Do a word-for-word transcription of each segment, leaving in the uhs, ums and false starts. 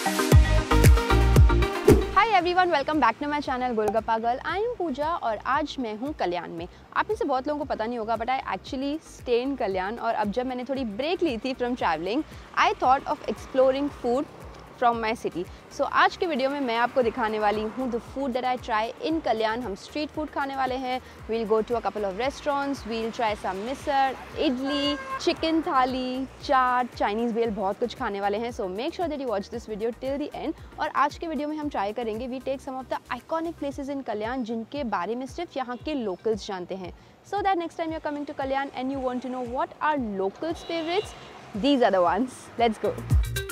Everyone, welcome back to my channel golgappa girl. I am Pooja और आज मैं हूँ कल्याण में। आप में से बहुत लोगों को पता नहीं होगा but I actually stay in Kalyan. और अब जब मैंने थोड़ी ब्रेक ली थी from travelling, I thought of exploring food from my city. So आज के वीडियो में मैं आपको दिखाने वाली हूँ the food that I try in Kalyan. हम स्ट्रीट फूड खाने वाले हैं। We'll go to a couple of restaurants, we'll try some misal, idli, chicken थाली, चाट, चाइनीज़ भेल, बहुत कुछ खाने वाले हैं। So make sure that you watch this video till the end. और आज के वीडियो में हम ट्राई करेंगे, we take some of the iconic places in Kalyan जिनके बारे में सिर्फ यहाँ के लोकल्स जानते हैं। So that next time you are coming to Kalyan and you want to know what are locals favourites, these are the ones. Let's go.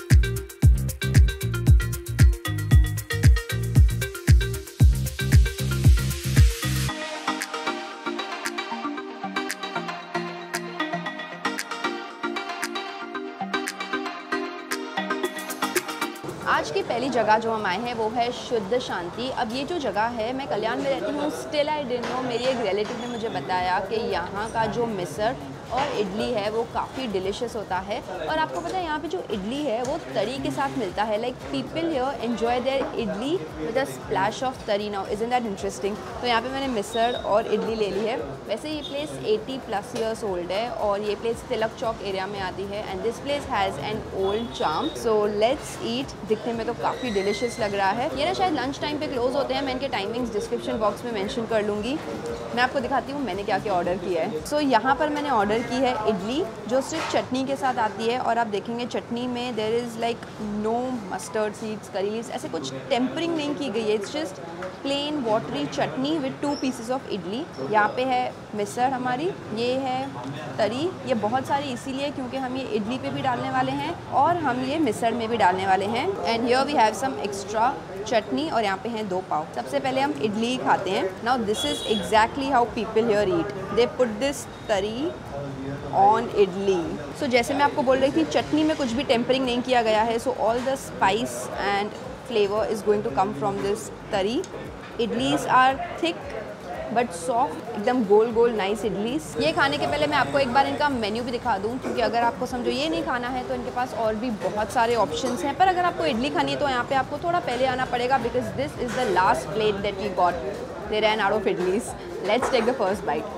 आज की पहली जगह जो हम आए हैं वो है शुद्ध शांति। अब ये जो जगह है, मैं कल्याण में रहती हूँ, स्टिल आई डिडंट नो। मेरी एक रिलेटिव ने मुझे बताया कि यहाँ का जो मिसर और इडली है वो काफ़ी डिलीशियस होता है। और आपको पता है यहाँ पे जो इडली है वो तरी के साथ मिलता है। Like people here enjoy their idli with a splash of tari. Now isn't that interesting. तो यहाँ पे मैंने मिसर और इडली ले ली है। वैसे ये प्लेस अस्सी प्लस ईयर्स ओल्ड है और ये प्लेस तिलक चौक एरिया में आती है and this place has an old charm. So let's eat. दिखने में तो काफ़ी डिलीशियस लग रहा है। ये ना शायद लंच टाइम पे क्लोज होते हैं। मैं इनके टाइमिंग्स डिस्क्रिप्शन बॉक्स में मेंशन कर लूँगी। मैं आपको दिखाती हूँ मैंने क्या क्या ऑर्डर किया है। सो so, यहाँ पर मैंने ऑर्डर की है इडली जो सिर्फ चटनी के साथ आती है। और आप देखेंगे चटनी में there is like no mustard seeds, curry leaves, ऐसे कुछ टेम्परिंग नहीं की गई है। It's just plain watery chutney with two pieces of idli. यहाँ पे है मिसर हमारी, ये है तरी। ये बहुत सारी इसीलिए क्योंकि हम ये इडली पे भी डालने वाले हैं और हम ये मिसर में भी डालने वाले हैं। And here we have some extra chutney और यहाँ पे हैं दो पाव। सबसे पहले हम इडली ही खाते हैं। Now this is exactly how people here eat. They put this tari on idli. So जैसे मैं आपको बोल रही थी, चटनी में कुछ भी टेम्परिंग नहीं किया गया है। So all the spice and flavour is going to come from this tari. Idlis are thick but soft, एकदम गोल गोल नाइस इडलीज। ये खाने के पहले मैं आपको एक बार इनका मेन्यू भी दिखा दूं, क्योंकि अगर आपको समझो ये नहीं खाना है तो इनके पास और भी बहुत सारे ऑप्शंस हैं। पर अगर आपको इडली खानी है तो यहाँ पे आपको थोड़ा पहले आना पड़ेगा because this is the last plate that we got. They ran out of idlis. Let's take the first bite.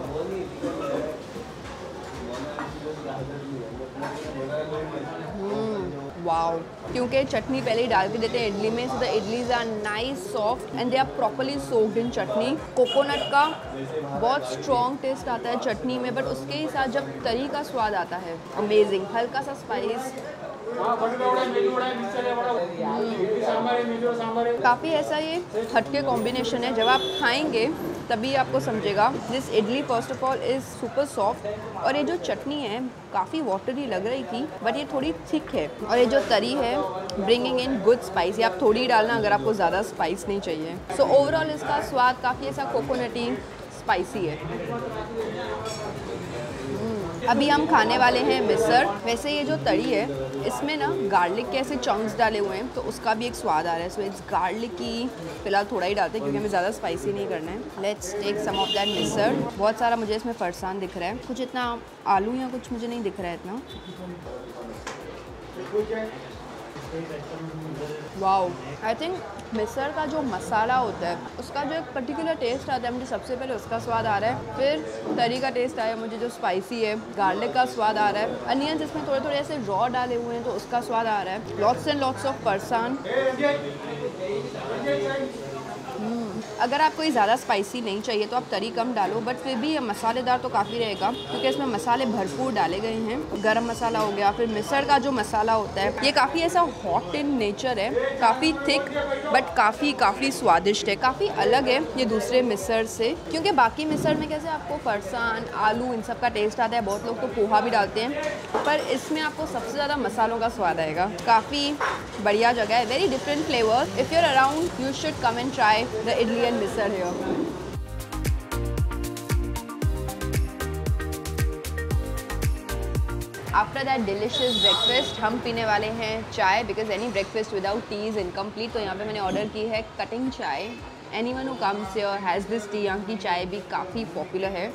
Wow, क्योंकि चटनी पहले ही डाल के देते हैं इडली में। So the idlis are nice soft and they are properly soaked in chutney. Coconut का बहुत strong test आता है चटनी में, बट उसके ही साथ जब तरी का स्वाद आता है, अमेजिंग। हल्का सा स्पाइस, काफ़ी ऐसा ये हटके कॉम्बिनेशन है। जब आप खाएंगे तभी आपको समझेगा। This idli first of all is super soft और ये जो चटनी है काफ़ी वाटरी लग रही थी बट ये थोड़ी थिक है। और ये जो तरी है ब्रिंगिंग इन गुड स्पाइस। ये आप थोड़ी डालना अगर आपको ज़्यादा स्पाइस नहीं चाहिए। सो so, ओवरऑल इसका स्वाद काफ़ी ऐसा कोकोनटी स्पाइसी है। अभी हम खाने वाले हैं मिसर। वैसे ये जो तरी है इसमें ना गार्लिक के ऐसे चंक्स डाले हुए हैं तो उसका भी एक स्वाद आ रहा है। So it's garlicky. फिलहाल थोड़ा ही डालते हैं क्योंकि हमें ज़्यादा स्पाइसी नहीं करना है। Let's take some of that misal. बहुत सारा मुझे इसमें फरसान दिख रहा है, कुछ इतना आलू या कुछ मुझे नहीं दिख रहा है इतना। वाओ, आई थिंक मिसर का जो मसाला होता है उसका जो एक पर्टिकुलर टेस्ट आता है, मुझे सबसे पहले उसका स्वाद आ रहा है। फिर तरी का टेस्ट आया मुझे जो स्पाइसी है, गार्लिक का स्वाद आ रहा है, अनियंस इसमें थोड़े थोड़े ऐसे रॉ डाले हुए हैं तो उसका स्वाद आ रहा है, lots and lots of farsan. अगर आपको ये ज़्यादा स्पाइसी नहीं चाहिए तो आप तरी कम डालो, बट फिर भी ये मसालेदार तो काफ़ी रहेगा क्योंकि इसमें मसाले भरपूर डाले गए हैं। गरम मसाला हो गया, फिर मिसर का जो मसाला होता है ये काफ़ी ऐसा हॉट इन नेचर है, काफ़ी थिक बट काफ़ी काफ़ी स्वादिष्ट है। काफ़ी अलग है ये दूसरे मिसर से, क्योंकि बाकी मिसर में कैसे आपको फरसान, आलू, इन सब का टेस्ट आता है। बहुत लोग तो पोहा भी डालते हैं, पर इसमें आपको सबसे ज़्यादा मसालों का स्वाद आएगा। काफ़ी बढ़िया जगह है, very different flavour. If you are around you should come and try the idli and misal here. After that delicious breakfast हम पीने वाले हैं चाय, because any breakfast without tea is incomplete. तो यहाँ पे मैंने ऑर्डर की है कटिंग चाय। Anyone who comes here has this tea. यहाँ की चाय भी काफ़ी पॉपुलर है।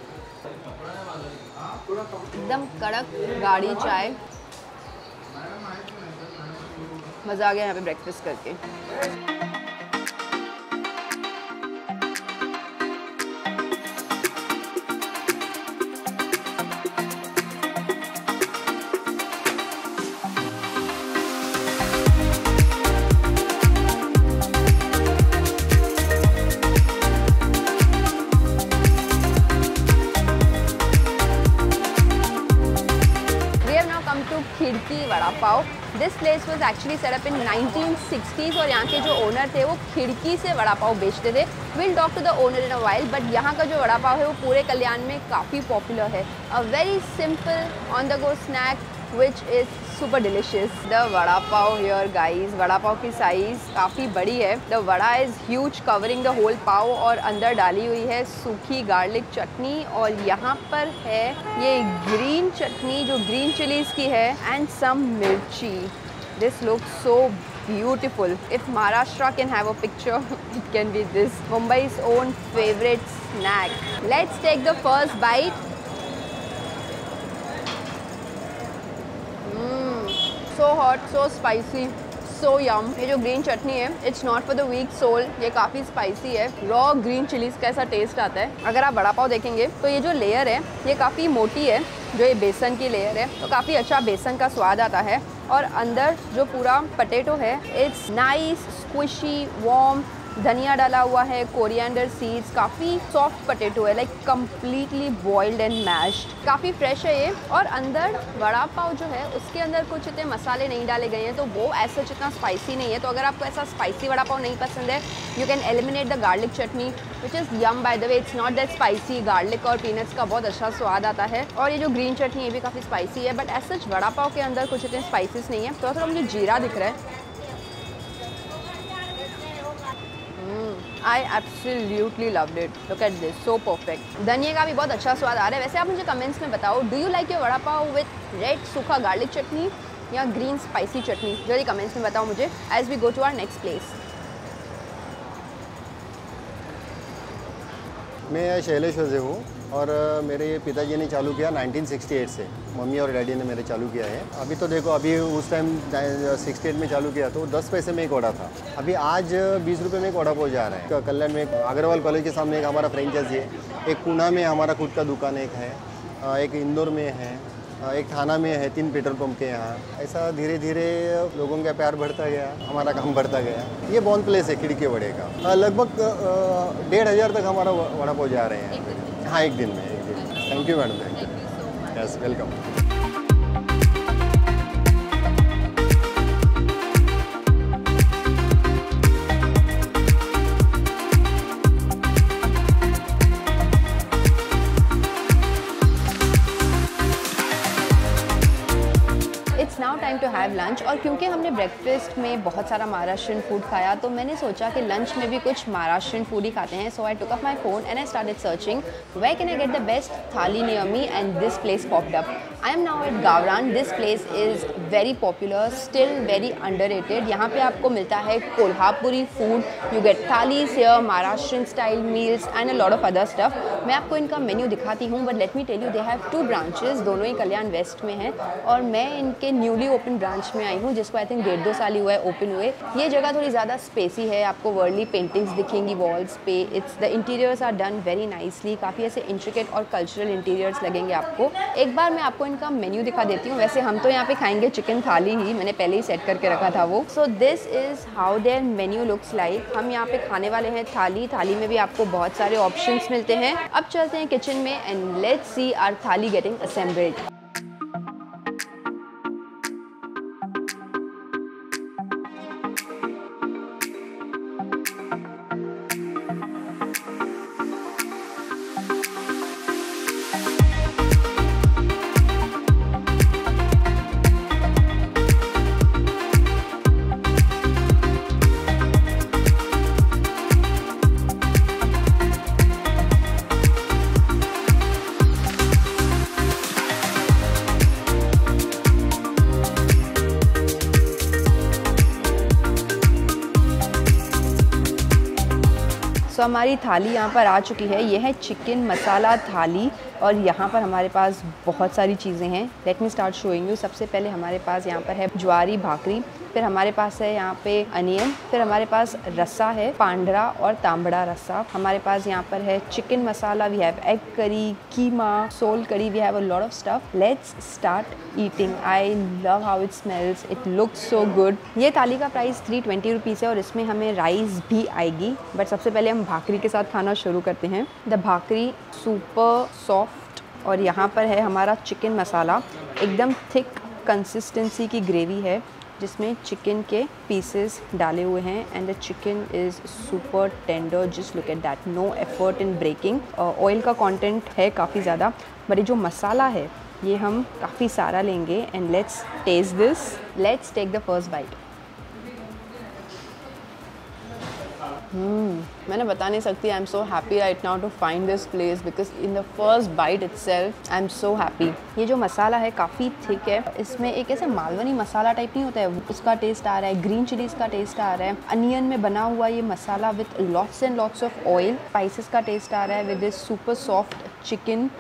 एकदम कड़क गाढ़ी चाय। मज़ा आ गया यहाँ पे ब्रेकफास्ट करके। Khidki Vada Pav. This place was actually set up in nineteen sixties और यहाँ के जो ओनर थे वो खिड़की से वड़ा पाव बेचते थे। Will talk to the owner in a while, but यहाँ का जो वड़ा पाव है वो पूरे कल्याण में काफ़ी पॉपुलर है। A very simple on the go snack which is super delicious. The vada pav here guys, vada pav की साइज़ काफ़ी बड़ी है। The vada is huge covering the whole पाव और अंदर डाली हुई है सूखी गार्लिक चटनी और यहाँ पर है ये ग्रीन चटनी जो ग्रीन चिलीज़ की है and some मिर्ची। This looks so beautiful. If Maharashtra can have a picture, it can be this. Mumbai's own favorite snack. Let's take the first bite. So hot, so spicy, so yum. ये जो green चटनी है, it's not for the weak soul. ये काफ़ी spicy है। Raw green chillies का ऐसा test आता है। अगर आप वड़ा पाव देखेंगे तो ये जो लेयर है ये काफ़ी मोटी है, जो ये बेसन की लेयर है, तो काफ़ी अच्छा बेसन का स्वाद आता है। और अंदर जो पूरा पोटैटो है, इट्स नाइस स्क्विशी वार्म, धनिया डाला हुआ है, कोरिएंडर सीड्स, काफ़ी सॉफ्ट पोटैटो है, like completely boiled and mashed. काफ़ी फ्रेश है ये। और अंदर वड़ा पाव जो है उसके अंदर कुछ इतने मसाले नहीं डाले गए हैं, तो वो ऐसा जितना स्पाइसी नहीं है। तो अगर आपको ऐसा स्पाइसी वड़ा पाव नहीं पसंद है, you can eliminate the garlic chutney which is yum. By the way it's not that spicy. Garlic और पीनट्स का बहुत अच्छा स्वाद आता है। और ये जो ग्रीन चटनी ये भी काफ़ी स्पाइसी है, बट ऐसा वड़ा पाव के अंदर कुछ इतने स्पाइसेस नहीं है। तो थोड़ा मुझे जीरा दिख रहा है। I absolutely loved it. Look at this, so perfect. धनिया का भी बहुत अच्छा स्वाद आ रहा है। वैसे आप मुझे कमेंट्स में बताओ, do you like your vada pav with red sukha garlic chutney या ग्रीन स्पाइसी चटनी? जल्दी कमेंट्स में बताओ मुझे as we go to our next place. मैं शैलेश्वर से हूँ और मेरे पिताजी ने चालू किया नाइनटीन सिक्सटी एट से। मम्मी और डैडी ने मेरे चालू किया है। अभी तो देखो, अभी उस टाइम सिक्सटी एट में चालू किया तो दस पैसे में एक वड़ा था। अभी आज बीस रुपये में एक वड़ा पाव जा रहा है। कल्याण में अग्रवाल कॉलेज के सामने एक हमारा फ्रेंचाइजी है, एक पुणे में हमारा खुद का दुकान एक है, एक इंदौर में है, एक थाना में है, तीन पेट्रोल पंप के यहाँ। ऐसा धीरे धीरे लोगों का प्यार बढ़ता गया, हमारा काम बढ़ता गया। ये बॉन प्लेस है खिड़की वड़े का। लगभग डेढ़ हज़ार तक हमारा वड़ा पाव जा रहे हैं। हाँ, एक दिन में एक दिन thank you madam, thank you. Yes, welcome. It's now time to have lunch. और क्योंकि हमने ब्रेकफास्ट में बहुत सारा महाराष्ट्रियन फूड खाया, तो मैंने सोचा कि लंच में भी कुछ महाराष्ट्रियन फूड ही खाते हैं। So I took up my phone and I started searching where can I get the best thali near me, and this place popped up. I am now at Gavran. This place is very popular, still very underrated. यहाँ पे आपको मिलता है Kolhapuri food, you get thalis here, Maharashtrian style meals and a lot of other stuff. मैं आपको इनका menu दिखाती हूँ, but let me tell you they have two branches, दोनों ही कल्याण वेस्ट में हैं। और मैं इनके न्यूली ओपन ब्रांच में आई हूँ, जिसको आई थिंक डेढ़ दो साल ही हुआ है ओपन हुए। ये जगह थोड़ी ज़्यादा स्पेसी है, आपको वर्ल्डली पेंटिंग्स दिखेंगी वॉल्स पे। It's the interiors are done very nicely, काफ़ी ऐसे इंट्रिकेट और कल्चरल इंटीरियर्स लगेंगे आपको। एक बार मैं आपको इनका मेन्यू दिखा देती हूँ। वैसे हम तो यहाँ पे खाएंगे चिकन थाली ही, मैंने पहले ही सेट करके रखा था वो। So this is how their menu looks like. हम यहाँ पे खाने वाले हैं थाली। थाली में भी आपको बहुत सारे ऑप्शंस मिलते हैं। अब चलते हैं किचन में and let's see our thali getting assembled. So so, हमारी थाली यहाँ पर आ चुकी है। ये है चिकन मसाला थाली और यहाँ पर हमारे पास बहुत सारी चीज़ें हैं। Let me start showing you. सबसे पहले हमारे पास यहाँ पर है ज्वारी भाकरी, फिर हमारे पास है यहाँ पे अनियन, फिर हमारे पास रसा है, पांडरा और तांबड़ा रसा। हमारे पास यहाँ पर है chicken masala, we have egg curry, keema, sol curry, we have a lot of stuff. Let's start eating. I love how it smells, it looks so good. ये थाली का प्राइस थ्री ट्वेंटी रुपीज़ है और इसमें हमें राइस भी आएगी, बट सबसे पहले हम भाकरी के साथ खाना शुरू करते हैं। द भाकरी सुपर सॉफ्ट, और यहाँ पर है हमारा चिकन मसाला, एकदम थिक कंसिस्टेंसी की ग्रेवी है जिसमें चिकन के पीसेस डाले हुए हैं and the chicken is super tender. Just look at that, no effort in breaking. Oil का कंटेंट है काफ़ी ज़्यादा, बट ये जो मसाला है ये हम काफ़ी सारा लेंगे and let's taste this. Let's take the first bite. Hmm, मैंने बता नहीं सकती। I am so happy right now to find this place because in the first bite itself I am so happy. ये जो मसाला है काफ़ी थिक है, इसमें एक ऐसे मालवनी मसाला टाइप नहीं होता है, उसका टेस्ट आ रहा है, ग्रीन चिलीज़ का टेस्ट आ रहा है, अनियन में बना हुआ ये masala with lots and lots of oil, spices का टेस्ट आ रहा है with this super soft chicken.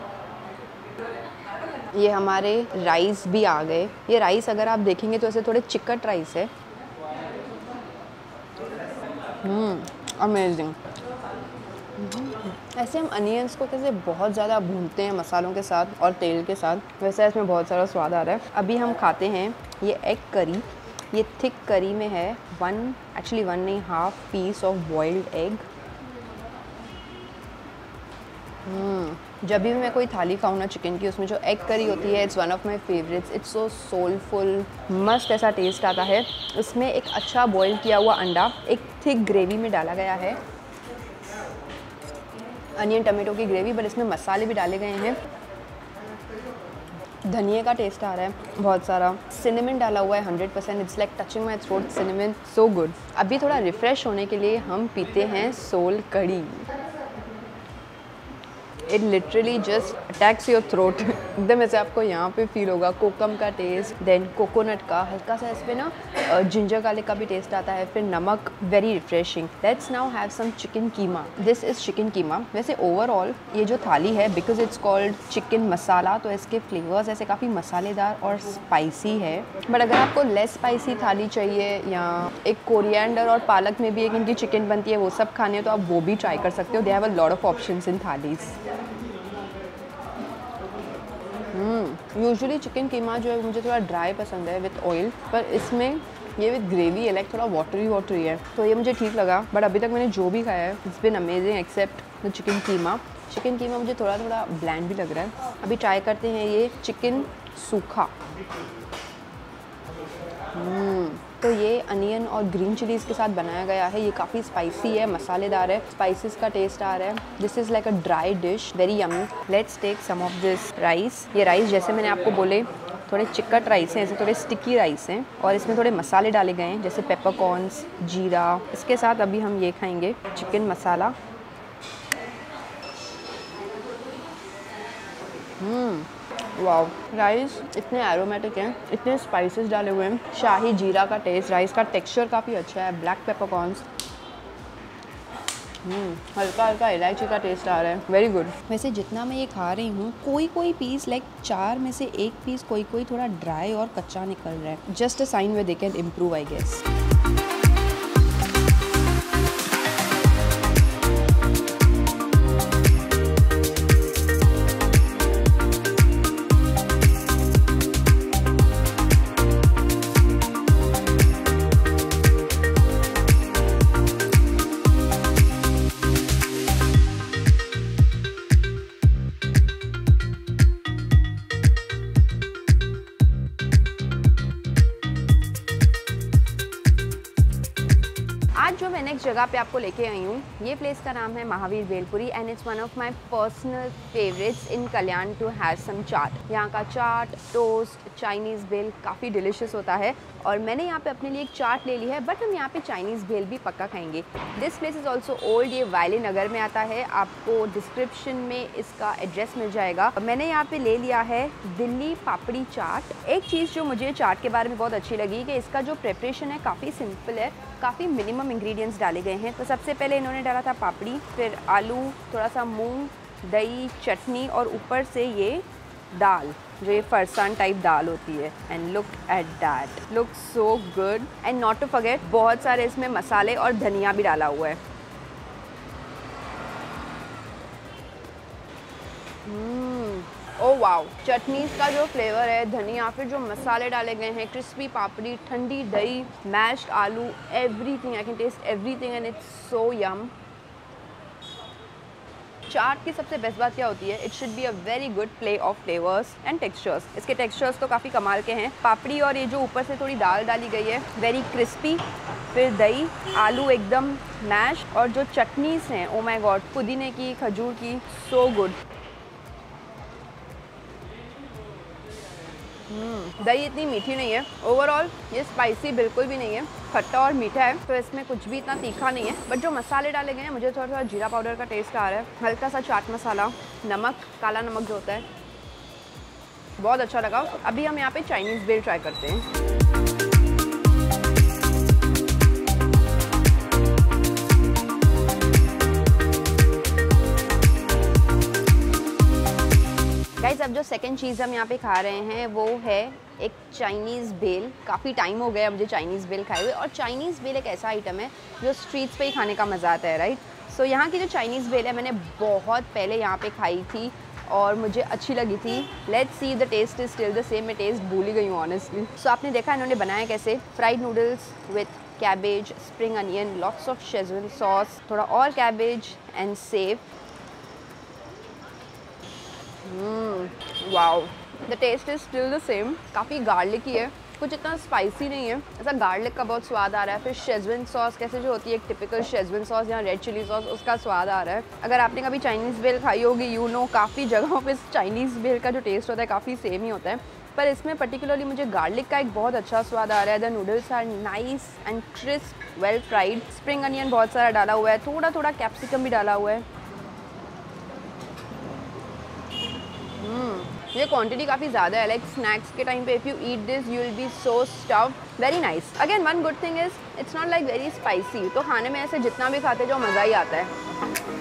ये हमारे राइस भी आ गए। ये राइस अगर आप देखेंगे तो ऐसे थोड़े चिकट राइस है। अमेजिंग। ऐसे हम अनियंस को कैसे बहुत ज़्यादा भूनते हैं मसालों के साथ और तेल के साथ, वैसे इसमें बहुत सारा स्वाद आ रहा है। अभी हम खाते हैं ये एग करी। ये थिक करी में है वन एक्चुअली वन नहीं half piece of boiled egg. जब भी मैं कोई थाली खाऊँ ना चिकन की, उसमें जो एग करी होती है, it's one of my favourites. It's so soulful, मस्त ऐसा टेस्ट आता है। इसमें एक अच्छा बॉईल किया हुआ अंडा एक थिक ग्रेवी में डाला गया है, अनियन टमाटो की ग्रेवी, बट इसमें मसाले भी डाले गए हैं। धनिया का टेस्ट आ रहा है बहुत सारा, सिनेमन डाला हुआ है hundred percent. It's like touching my throat, cinnamon so good. अभी थोड़ा रिफ्रेश होने के लिए हम पीते हैं sol kadhi. It literally just attacks your throat. एकदम ऐसे आपको यहाँ पे फील होगा कोकम का टेस्ट, देन कोकोनट का, हल्का सा इसमें ना जिंजर गार्लिक का भी टेस्ट आता है, फिर नमक, very refreshing. Let's now have some chicken keema. This is chicken keema. वैसे ओवरऑल ये जो थाली है, because it's called chicken masala, तो इसके फ्लेवर्स ऐसे काफ़ी मसालेदार और स्पाइसी है। बट अगर आपको लेस स्पाइसी थाली चाहिए या एक कोरिएंडर और पालक में भी एक इनकी चिकन बनती है, वो सब खाने तो आप वो भी ट्राई कर सकते हो। They have a lot of options in thalis. Usually chicken keema जो है मुझे थोड़ा ड्राई पसंद है विथ ऑयल, पर इसमें ये विथ ग्रेवी है, लाइक थोड़ा वाटरी वाटरी है, तो ये मुझे ठीक लगा। बट अभी तक मैंने जो भी खाया है it's been amazing except the chicken keema. Chicken keema मुझे थोड़ा थोड़ा ब्लैंड भी लग रहा है। अभी ट्राई करते हैं ये चिकन सूखा। तो ये अनियन और ग्रीन चिलीज़ के साथ बनाया गया है। ये काफ़ी स्पाइसी है, मसालेदार है, स्पाइसेस का टेस्ट आ रहा है। This is like a dry dish, very yummy. Let's take some of this rice. ये राइस जैसे मैंने आपको बोले थोड़े चिकट राइस हैं, ऐसे थोड़े स्टिकी राइस हैं और इसमें थोड़े मसाले डाले गए हैं जैसे पेपरकॉर्न्स, जीरा। इसके साथ अभी हम ये खाएंगे चिकन मसाला। वाओ, राइस इतने एरोमेटिक हैं, इतने स्पाइसेस डाले हुए हैं, शाही जीरा का टेस्ट, राइस का टेक्सचर काफ़ी अच्छा है, ब्लैक पेपरकॉर्न्स, हल्का हल्का इलायची का टेस्ट आ रहा है, वेरी गुड। वैसे जितना मैं ये खा रही हूँ, कोई कोई पीस लाइक चार में से एक पीस कोई कोई थोड़ा ड्राई और कच्चा निकल रहा है। Just a sign way they can improve I guess. जो मैं नेक्स्ट जगह पे आपको लेके आई हूँ, ये प्लेस का नाम है Mahavir Bhelpuri and it's one of my personal favourites in Kalyan to have some chaat. यहाँ का चाट, टोस्ट, चाइनीज़ भेल काफ़ी डिलीशियस होता है और मैंने यहाँ पे अपने लिए एक चाट ले ली है, बट हम यहाँ पे चाइनीज़ भेल भी पक्का खाएंगे। This place is also old, ये वायली नगर में आता है, आपको डिस्क्रिप्शन में इसका एड्रेस मिल जाएगा। मैंने यहाँ पे ले लिया है दिल्ली पापड़ी चाट। एक चीज़ जो मुझे चाट के बारे में बहुत अच्छी लगी कि इसका जो प्रिपरेशन है काफ़ी सिंपल है, काफ़ी मिनिमम इंग्रेडिएंट्स डाले गए हैं। तो सबसे पहले इन्होंने डाला था पापड़ी, फिर आलू, थोड़ा सा मूंग, दही, चटनी और ऊपर से ये दाल, जो ये फरसान टाइप दाल होती है। And look at that, look so good. And not to forget, बहुत सारे इसमें मसाले और धनिया भी डाला हुआ है। ओह वाओ, चटनीज का जो फ्लेवर है, धनिया, फिर जो मसाले डाले गए हैं, क्रिस्पी पापड़ी, ठंडी दही, मैश्ड आलू, everything, I can taste everything and it's so yum. Chaat की सबसे बेस्ट बात क्या होती है? It should be a very good play of flavours and textures. इसके टेक्सचर्स तो काफ़ी कमाल के हैं। पापड़ी और ये जो ऊपर से थोड़ी दाल डाली गई है, वेरी क्रिस्पी, फिर दही, आलू एकदम मैश, और जो चटनीज हैं, ओ माय गॉड, पुदीने की, खजूर की, सो गुड। दही इतनी मीठी नहीं है, ओवरऑल ये स्पाइसी बिल्कुल भी नहीं है, खट्टा और मीठा है, तो इसमें कुछ भी इतना तीखा नहीं है। बट जो मसाले डाले गए हैं, मुझे थोड़ा थोड़ा जीरा पाउडर का टेस्ट आ रहा है, हल्का सा चाट मसाला, नमक, काला नमक जो होता है, बहुत अच्छा लगा। अभी हम यहाँ पे चाइनीज़ भेल ट्राई करते हैं। गाइस, अब जो सेकंड चीज़ हम यहाँ पे खा रहे हैं वो है एक चाइनीज़ भेल। काफ़ी टाइम हो गया मुझे चाइनीज़ भेल खाए हुए, और चाइनीज़ भेल एक ऐसा आइटम है जो स्ट्रीट्स पे ही खाने का मज़ा आता है, राइट? सो so, यहाँ की जो चाइनीज़ भेल है, मैंने बहुत पहले यहाँ पे खाई थी और मुझे अच्छी लगी थी। Let's see the taste is still the same. मैं टेस्ट भूल ही गई हूँ ऑनेस्टली। सो आपने देखा इन्होंने बनाया कैसे, fried noodles with cabbage, spring onion, lots of Schezwan sauce, थोड़ा और cabbage and sev. Wow, the taste is still the same. काफ़ी गार्लिकी है, कुछ इतना स्पाइसी नहीं है, ऐसा गार्लिक का बहुत स्वाद आ रहा है। फिर शेजवान सॉस कैसे जो होती है, एक टिपिकल शेजवान सॉस या रेड चिली सॉस, उसका स्वाद आ रहा है। अगर आपने कभी चाइनीज़ भेल खाई होगी, यू नो काफ़ी जगहों पे चाइनीज़ भेल का जो टेस्ट होता है काफ़ी सेम ही होता है, पर इसमें पर्टिकुलरली मुझे गार्लिक का एक बहुत अच्छा स्वाद आ रहा है। The noodles are nice and crisp, well fried, spring onion बहुत सारा डाला हुआ है, थोड़ा थोड़ा कैप्सिकम भी डाला हुआ है। ये क्वांटिटी काफ़ी ज़्यादा है, लाइक स्नैक्स के टाइम पे if you eat this you will be so stuffed. Very nice. Again one good thing is it's not like very spicy, तो खाने में ऐसे जितना भी खाते जो मज़ा ही आता है।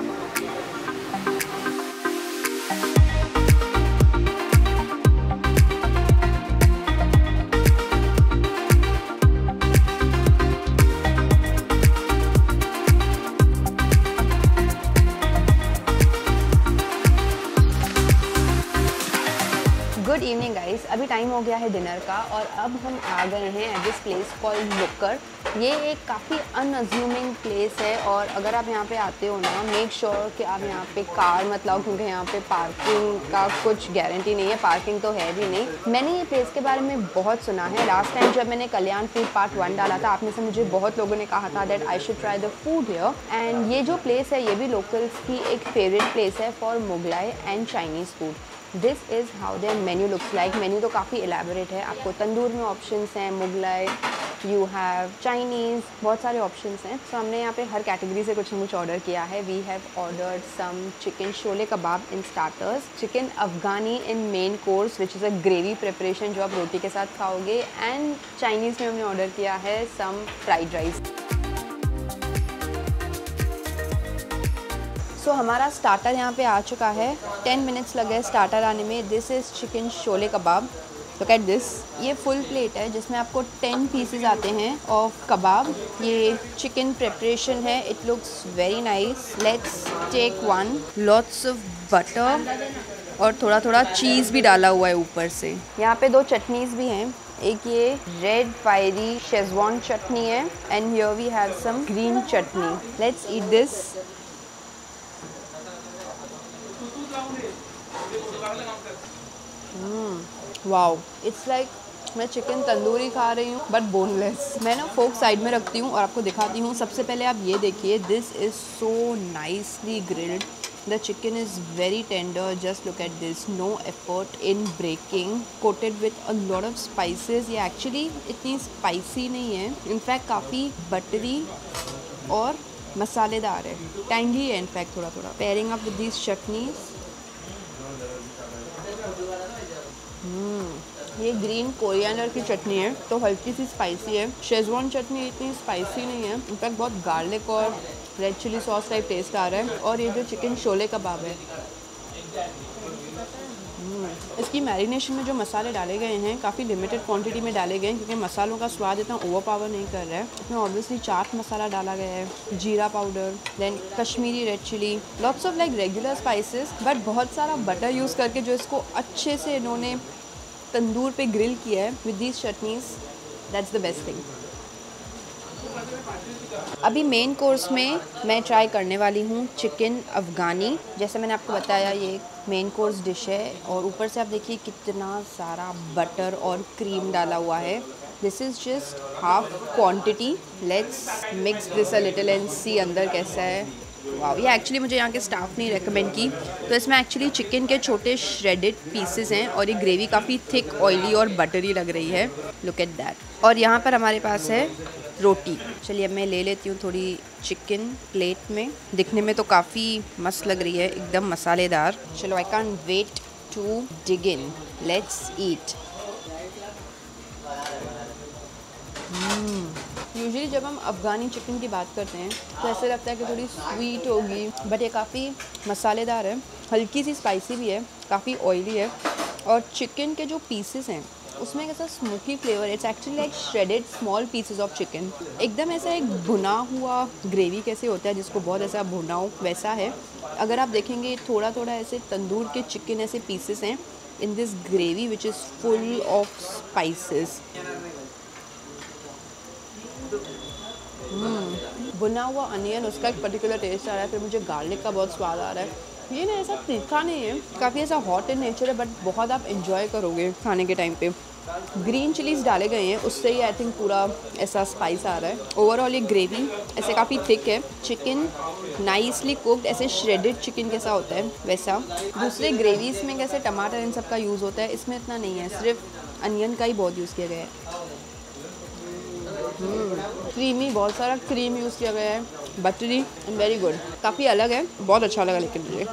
गुड इवनिंग गाइस, अभी टाइम हो गया है डिनर का और अब हम आ गए हैं एट दिस प्लेस कॉल्ड लुक्कर। ये एक काफ़ी अनअज्यूमिंग प्लेस है और अगर आप यहाँ पे आते हो ना, मेक श्योर sure कि आप यहाँ पे कार मत लाओ, क्योंकि यहाँ पे पार्किंग का कुछ गारंटी नहीं है, पार्किंग तो है भी नहीं। मैंने ये प्लेस के बारे में बहुत सुना है। लास्ट टाइम जब मैंने कल्याण फूड पार्ट वन डाला था, आप में से मुझे बहुत लोगों ने कहा था that I should try the food here. And ये जो प्लेस है ये भी लोकल्स की एक फेवरेट प्लेस है for Mughlai and Chinese food. This is how their menu looks like. Menu तो काफ़ी एलैबोरेट है, आपको तंदूर में ऑप्शंस हैं, मुगलाई, यू हैव चाइनीज़, बहुत सारे ऑप्शंस हैं। सो हमने यहाँ पे हर कैटेगरी से कुछ न कुछ ऑर्डर किया है। We have ordered some chicken sholay kebab in starters, chicken Afghani in main course which is a gravy preparation जो आप रोटी के साथ खाओगे, एंड चाइनीज़ में हमने ऑर्डर किया है some fried rice. So so, हमारा स्टार्टर यहाँ पे आ चुका है। टेन मिनट्स लगे स्टार्टर आने में। This is chicken sholay kebab, look at this. ये फुल प्लेट है जिसमें आपको टेन पीसेस आते हैं ऑफ कबाब। ये चिकन प्रिपरेशन है, it looks very nice. Let's take one. Lots of butter और थोड़ा थोड़ा चीज़ भी डाला हुआ है ऊपर से। यहाँ पे दो चटनीज़ भी हैं, एक ये रेड फायरी शेजवान चटनी है and here we have some green chutney. Let's eat this. Wow, it's like मैं चिकन तंदूरी खा रही हूँ बट बोनलेस। मैं ना फोक साइड में रखती हूँ और आपको दिखाती हूँ। सबसे पहले आप ये देखिए, this is so nicely grilled. The chicken is very tender, just look at this, no effort in breaking, coated with a lot of spices. ये एक्चुअली इतनी स्पाइसी नहीं है, इनफैक्ट काफ़ी बटरी और मसालेदार है, टैंगी है इनफैक्ट थोड़ा थोड़ा। Pairing up with these chutneys, ये ग्रीन कोरिएंडर की चटनी है, तो हल्की सी स्पाइसी है। शेजवान चटनी इतनी स्पाइसी नहीं है, इनफैक्ट बहुत गार्लिक और red chilli sauce type taste आ रहा है। और ये जो चिकन शोले कबाब है, इसकी मैरिनेशन में जो मसाले डाले गए हैं काफ़ी लिमिटेड क्वांटिटी में डाले गए हैं, क्योंकि मसालों का स्वाद इतना ओवर पावर नहीं कर रहा है। इसमें ऑब्वियसली चाट मसाला डाला गया है, जीरा powder, then Kashmiri red chilli, lots of like regular spices, but बहुत सारा बटर यूज़ करके जो इसको अच्छे से इन्होंने तंदूर पे ग्रिल किया है with these chutneys. That's the best thing. अभी मेन कोर्स में मैं ट्राई करने वाली हूँ चिकन अफ़गानी। जैसे मैंने आपको बताया ये मेन कोर्स डिश है, और ऊपर से आप देखिए कितना सारा बटर और क्रीम डाला हुआ है। This is just half quantity. Let's mix this a little and see अंदर कैसा है। वाह, ये एक्चुअली मुझे यहाँ के स्टाफ ने रेकमेंड की। तो इसमें एक्चुअली चिकन के छोटे श्रेडेड पीसेस हैं, और ये ग्रेवी काफ़ी थिक, ऑयली और बटरी लग रही है। Look at that. और यहाँ पर हमारे पास है रोटी। चलिए अब मैं ले लेती हूँ थोड़ी चिकन प्लेट में। दिखने में तो काफ़ी मस्त लग रही है, एकदम मसालेदार। चलो, I can't wait to dig in. Let's eat. Usually जब हम अफ़गानी चिकन की बात करते हैं तो ऐसे लगता है कि थोड़ी स्वीट होगी, बट ये काफ़ी मसालेदार है, हल्की सी स्पाइसी भी है, काफ़ी ऑयली है। और चिकन के जो पीसेस हैं उसमें कैसा smoky flavour. It's actually like shredded small pieces of chicken. एकदम ऐसा एक भुना हुआ ग्रेवी कैसे होता है जिसको बहुत ऐसा भुना हो, वैसा है। अगर आप देखेंगे थोड़ा थोड़ा ऐसे तंदूर के चिकन ऐसे पीसेस हैं in this gravy which is full of spices. भुना हुआ अनियन, उसका एक पर्टिकुलर टेस्ट आ रहा है। फिर मुझे गार्लिक का बहुत स्वाद आ रहा है। ये ना ऐसा तीखा नहीं है, काफ़ी ऐसा हॉट इन नेचर है, बट बहुत आप एंजॉय करोगे खाने के टाइम पे। ग्रीन चिलीज़ डाले गए हैं, उससे ही आई थिंक पूरा ऐसा स्पाइस आ रहा है। ओवरऑल ये ग्रेवी ऐसे काफ़ी थिक है। चिकन नाइसली कुक्ड, ऐसे श्रेडेड चिकन कैसा होता है वैसा। दूसरे ग्रेवीज में कैसे टमाटर इन सब का यूज़ होता है, इसमें इतना नहीं है, सिर्फ अनियन का ही बहुत यूज़ किया गया है। क्रीमी, बहुत सारा क्रीम यूज़ किया गया है, बटरी एंड वेरी गुड। काफ़ी अलग है, बहुत अच्छा लगा लेकिन मुझे।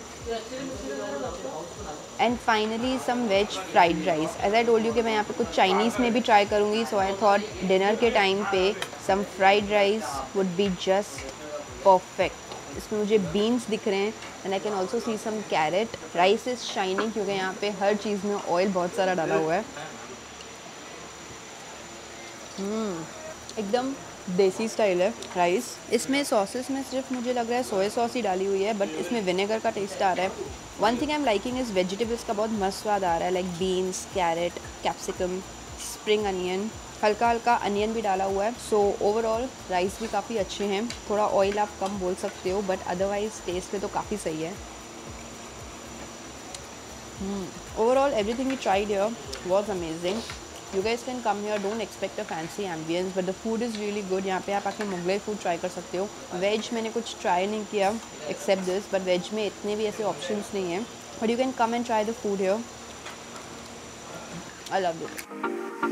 And finally some veg fried rice. As I told you कि मैं यहाँ पे कुछ चाइनीज़ में भी ट्राई करूँगी, सो आई थॉट डिनर के टाइम पे some fried rice would be just perfect. इसमें मुझे बीन्स दिख रहे हैं and I can also see some carrot. Rice is shining क्योंकि यहाँ पे हर चीज़ में ऑयल बहुत सारा डाला हुआ है। हम्म एकदम देसी स्टाइल है राइस। इसमें सॉसेस में सिर्फ मुझे लग रहा है सोया सॉस ही डाली हुई है, बट इसमें विनेगर का टेस्ट आ रहा है। One thing I am liking is vegetables का बहुत मस्त स्वाद आ रहा है, like beans, carrot, capsicum, spring onion, हल्का हल्का अनियन भी डाला हुआ है। सो ओवरऑल राइस भी काफ़ी अच्छे हैं। थोड़ा ऑयल आप कम बोल सकते हो, बट अदरवाइज टेस्ट पे तो काफ़ी सही है। Overall everything we tried here was amazing. You guys can come here, don't expect a fancy ambience, but the food is really good. यहाँ पे आप आके मुगलई फूड ट्राई कर सकते हो। वेज मैंने कुछ ट्राई नहीं किया एक्सेप्ट दिस, बट वेज में इतने भी ऐसे ऑप्शंस नहीं हैं, but you can come and try the food here. I love it.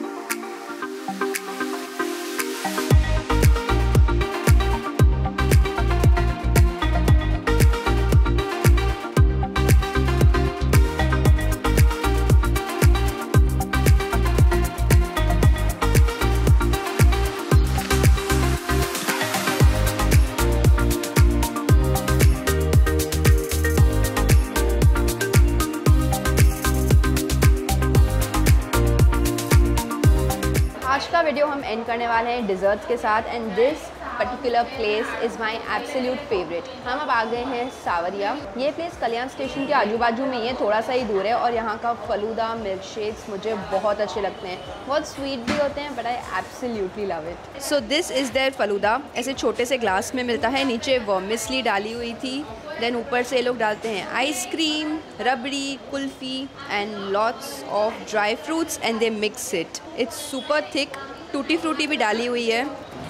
आज का वीडियो हम एंड करने वाले हैं डिज़र्ट्स के साथ, and this particular place is my absolute favourite. हम अब आ गए हैं सावरिया। ये प्लेस कल्याण स्टेशन के आजू बाजू में ही है, थोड़ा सा ही दूर है, और यहाँ का फलूदा मिल्क शेक्स मुझे बहुत अच्छे लगते हैं। बहुत स्वीट भी होते हैं, but I absolutely love it. So this is their falooda. ऐसे छोटे से ग्लास में मिलता है, नीचे वर्मिस्ली डाली हुई थी, देन ऊपर से लोग डालते हैं ice cream, rabri, kulfi and lots of dry fruits and they mix it. It's super thick. Tutti frutti भी डाली हुई है।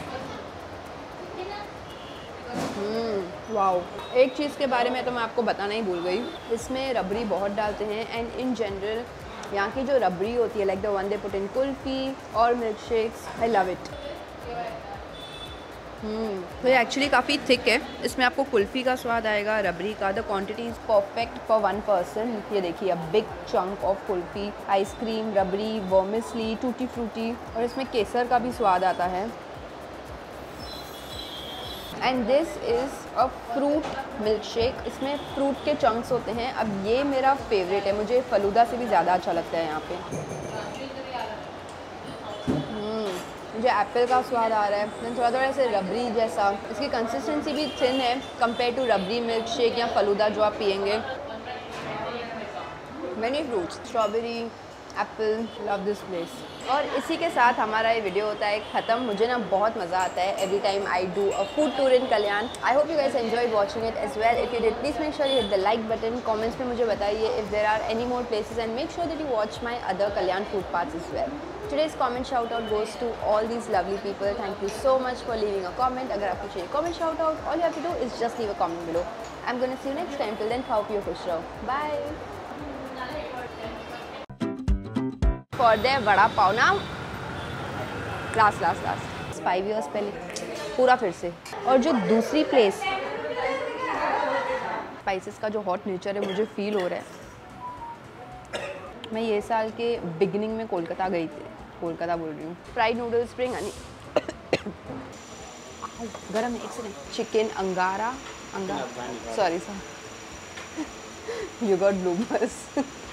वाओ, एक चीज़ के बारे में तो मैं आपको बताना ही भूल गई, इसमें रबड़ी बहुत डालते हैं, एंड इन जनरल यहाँ की जो रबड़ी होती है, like the one they put in kulfi और milk shakes, I love it. तो ये एक्चुअली काफ़ी थिक है। इसमें आपको कुल्फ़ी का स्वाद आएगा, रबड़ी का। The quantity is perfect for one person. ये देखिए, a big chunk of kulfi, ice cream, rabri, vermicelli, tutti frutti, और इसमें केसर का भी स्वाद आता है। And this is a fruit milk shake. इसमें फ्रूट के चंक्स होते हैं। अब ये मेरा फेवरेट है, मुझे फलूदा से भी ज़्यादा अच्छा लगता है यहाँ पे। मुझे एप्पल का स्वाद आ रहा है, देन थोड़ा थोड़ा ऐसे रबड़ी जैसा। इसकी कंसिस्टेंसी भी थिन है compare to rabri milk shake या फलूदा जो आप पियेंगे। Many fruits, strawberry, apple, love this place. और इसी के साथ हमारा ये वीडियो होता है ख़त्म। मुझे ना बहुत मज़ा आता है every time I do a food tour in Kalyan. I hope you guys enjoy watching it as well. If you did, please make sure you hit the like button. Comments में मुझे बताइए if there are any more places and make sure that you watch my other Kalyan food parts as well. Today's comment shout out goes to all these lovely people. Thank you so much for leaving a comment. अगर आपको चाहिए comment shout out, all you have to do is just leave a comment below. I'm gonna see you next time. Till then, खाओ पियो खुश रहो. Bye. For their vada pav ना, last last last five years पहले पूरा फिर से। और जो दूसरी प्लेस, स्पाइसेस का जो हॉट नेचर है मुझे फील हो रहा है। मैं ये साल के बिगिनिंग में कोलकाता गई थी, कोलकाता बोल रही हूँ। फ्राइड नूडल, स्प्रिंग अनी, गरम है, एक second. Chicken angara, angara, sorry sir, you got bloopers.